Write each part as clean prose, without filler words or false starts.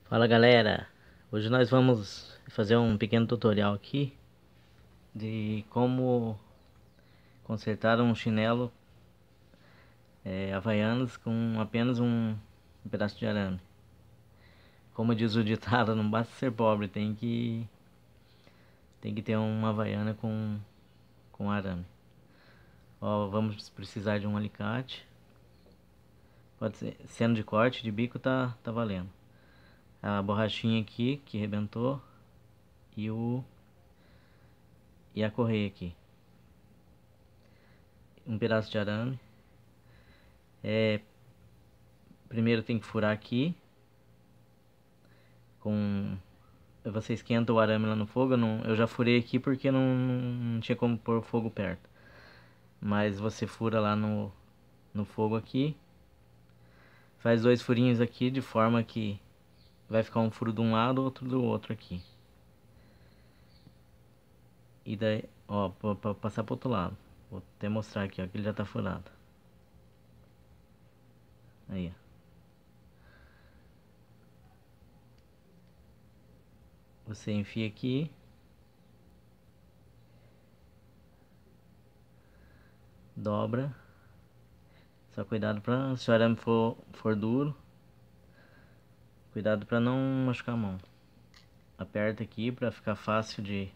Fala galera, hoje nós vamos fazer um pequeno tutorial aqui de como consertar um chinelo Havaianas com apenas um pedaço de arame. Como diz o ditado, não basta ser pobre, tem que ter uma Havaiana com arame. Ó, vamos precisar de um alicate, pode ser, sendo de corte, de bico tá valendo. A borrachinha aqui que rebentou e a correia aqui. Um pedaço de arame. Primeiro tem que furar aqui. Você esquenta o arame lá no fogo. Eu já furei aqui porque não tinha como pôr o fogo perto. Mas você fura lá no fogo aqui. Faz 2 furinhos aqui de forma que vai ficar um furo de um lado, outro do outro aqui. E daí, ó, pra passar pro outro lado. Vou até mostrar aqui, ó, que ele já tá furado. Aí, ó. Você enfia aqui. Dobra. Só cuidado pra, se o arame for duro, cuidado pra não machucar a mão. Aperta aqui pra ficar fácil de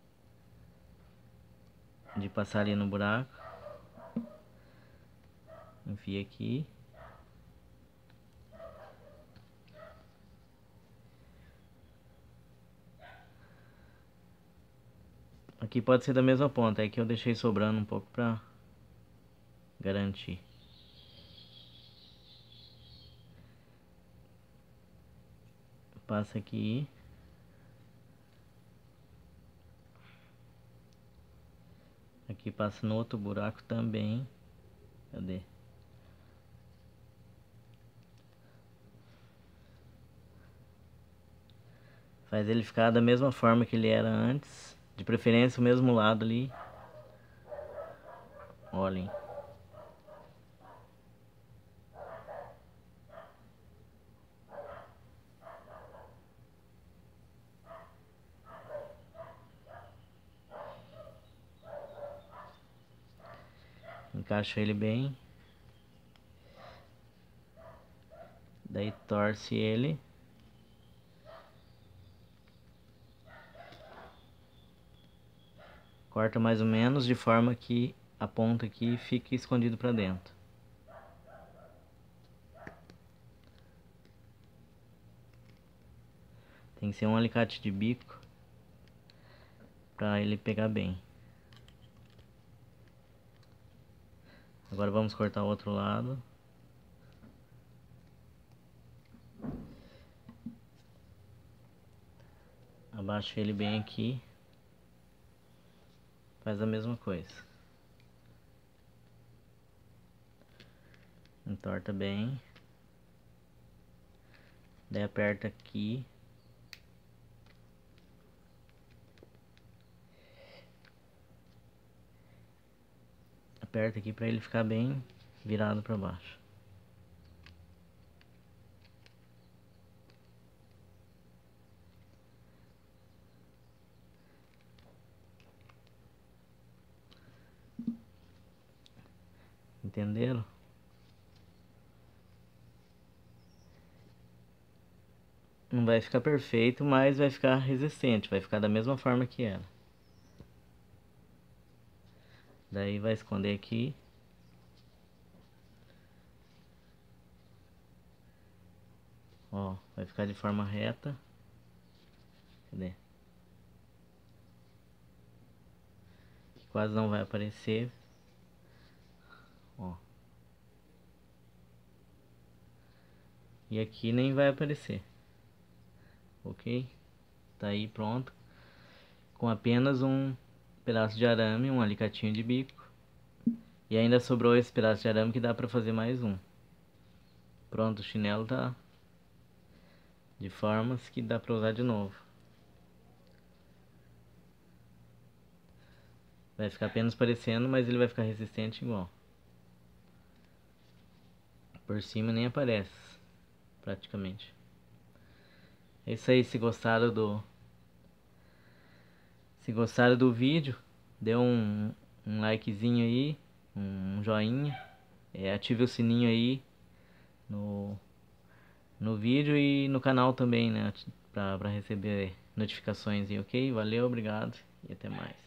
passar ali no buraco. Enfia aqui. Aqui pode ser da mesma ponta, é que eu deixei sobrando um pouco pra garantir. Passa aqui. Aqui passa no outro buraco também. Cadê? Faz ele ficar da mesma forma que ele era antes. De preferência o mesmo lado ali. Olhem. Encaixa ele bem. Daí torce ele. Corta mais ou menos de forma que a ponta aqui fique escondido para dentro. Tem que ser um alicate de bico para ele pegar bem. Agora vamos cortar o outro lado. Abaixa ele bem aqui. Faz a mesma coisa. Entorta bem. Daí aperta aqui. Aperta aqui para ele ficar bem virado para baixo. Entenderam? Não vai ficar perfeito, mas vai ficar resistente, vai ficar da mesma forma que era. Daí vai esconder aqui. Ó, vai ficar de forma reta. Cadê? Quase não vai aparecer. Ó. E aqui nem vai aparecer. Ok? Tá aí pronto. Com apenas um pedaço de arame, um alicatinho de bico. E ainda sobrou esse pedaço de arame que dá pra fazer mais um. Pronto, o chinelo tá de formas que dá pra usar de novo. Vai ficar apenas parecendo, mas ele vai ficar resistente igual. Por cima nem aparece, praticamente. É isso aí, se gostaram do vídeo, dê um likezinho aí, um joinha, ative o sininho aí no, no vídeo e no canal também, né? Pra receber notificações aí, ok? Valeu, obrigado e até mais.